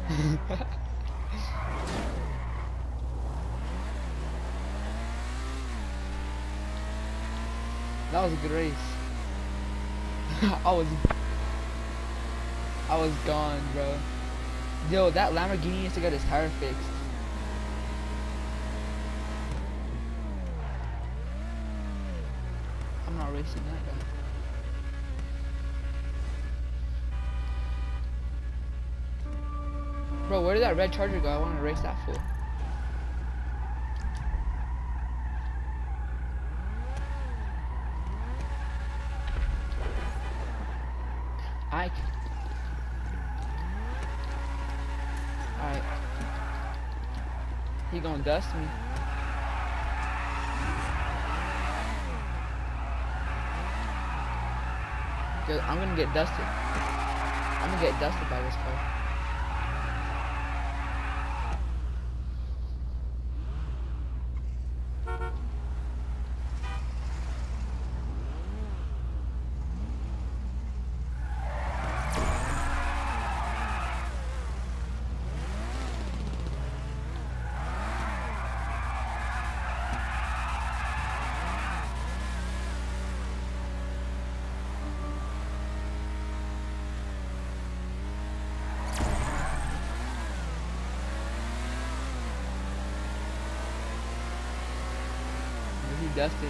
That was a good race. I was gone, bro. Yo, that Lamborghini needs to get his tire fixed. I'm not racing that guy. Bro, where did that red Charger go? I want to race that fool. Alright. He gonna dust me. Dude, I'm gonna get dusted. I'm gonna get dusted by this car. He dusted me.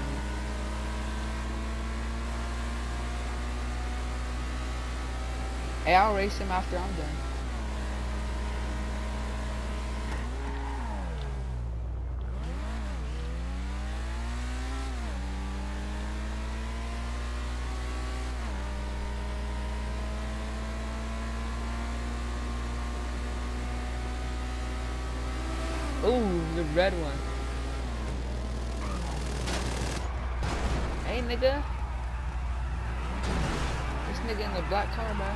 Hey, I'll race him after I'm done. Ooh, the red one. Hey, nigga. This nigga in the black car, bro.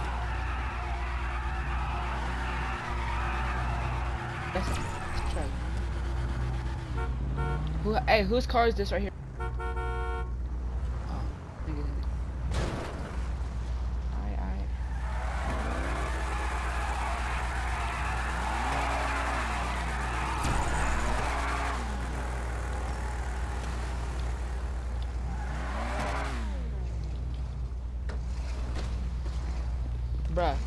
Let's try. Hey, whose car is this right here? Oh, nigga. Alright. Bruh.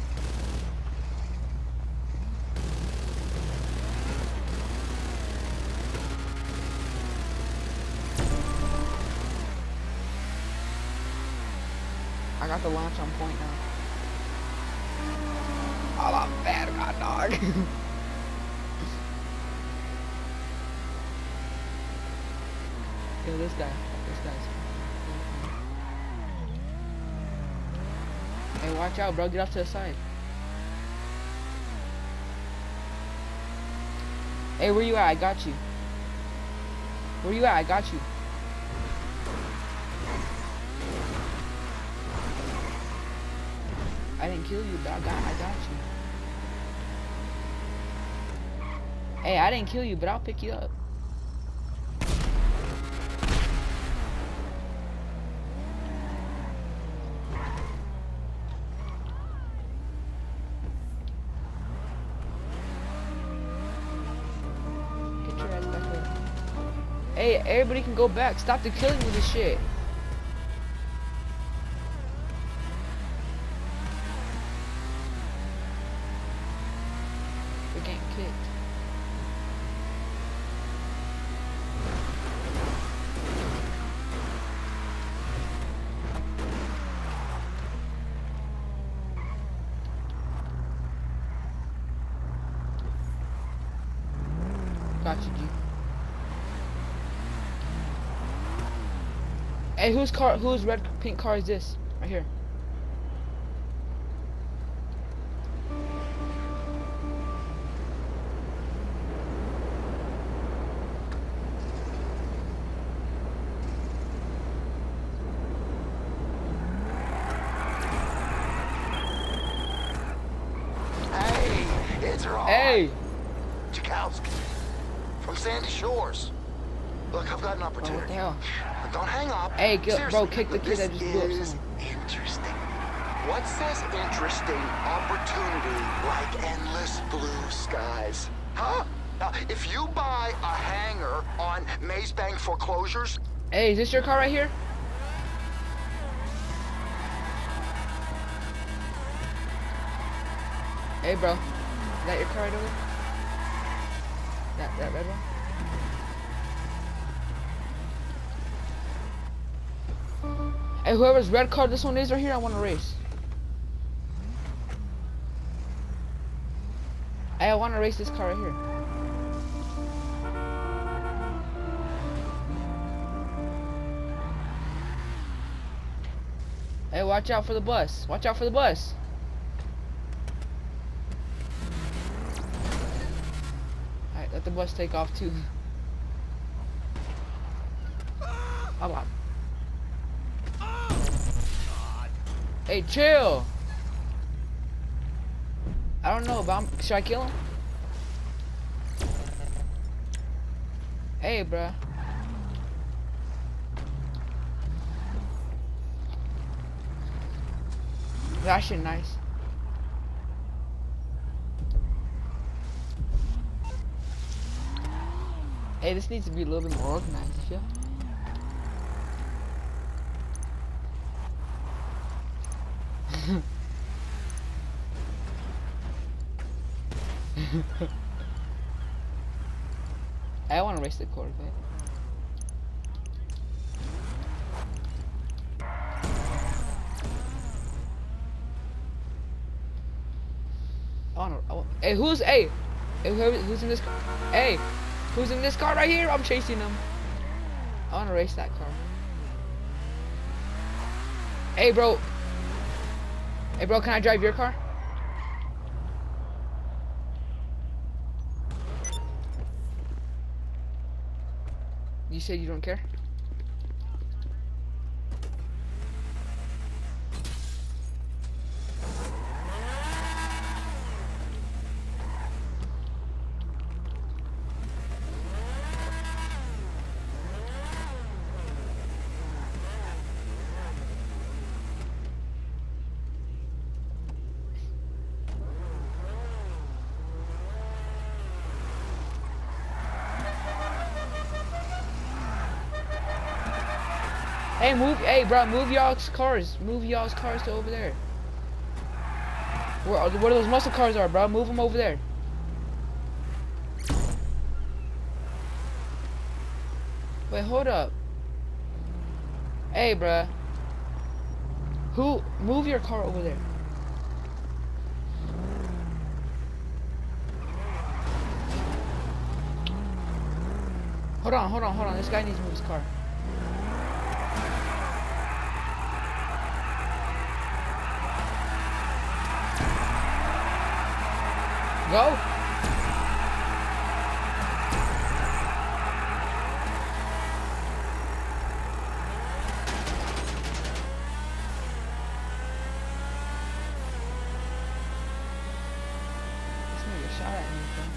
I got the launch on point now. Oh, I'm bad, god dog. Yo, this guy's. Hey, watch out, bro. Get off to the side. Hey, where you at? I got you. Where you at? I got you. I didn't kill you, but I got you. Hey, I didn't kill you, but I'll pick you up. Get your ass back up. Hey, everybody can go back. Stop the killing with this shit. We're getting kicked. Got you, G. Hey, whose red pink car is this? Right here. Hey! Chakowski from Sandy Shores. Look, I've got an opportunity. Oh, what the hell? But don't hang up. Hey, Seriously, bro, kick the kid that just blew up This is someone. interesting. What says interesting opportunity like endless blue skies. Huh? Now, if you buy a hangar on Maze Bank foreclosures... Hey, is this your car right here? Hey, bro. Is that your car right over there? That red one? Hey, whoever's red car this one is right here, I want to race. Hey, I want to race this car right here. Hey, watch out for the bus. Watch out for the bus. Alright, let the bus take off too. Hold on. Hey, chill. I don't know, but should I kill him? Hey, bruh. That shit nice. Hey, this needs to be a little bit more organized, you feel? I want to race the Corvette. Hey, who's in this car? Hey, who's in this car right here? I'm chasing him. I want to race that car. Hey, bro. Hey, bro, can I drive your car? You said you don't care? Hey, bro, move y'all's cars. Move y'all's cars to over there. Where those muscle cars are, bro? Move them over there. Wait, hold up. Hey, bro. Move your car over there. Hold on. This guy needs to move his car. Go. This nigga shot at me, bro.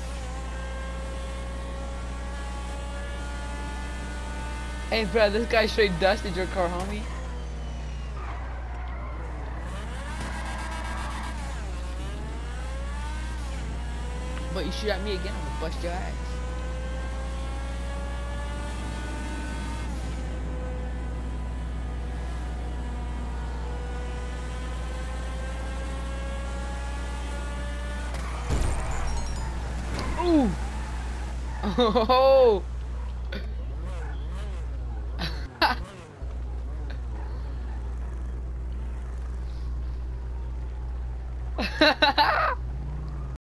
Hey, bro, this guy straight dusted your car, homie. But you shoot at me again, I'm gonna bust your ass. Ooh! Oh!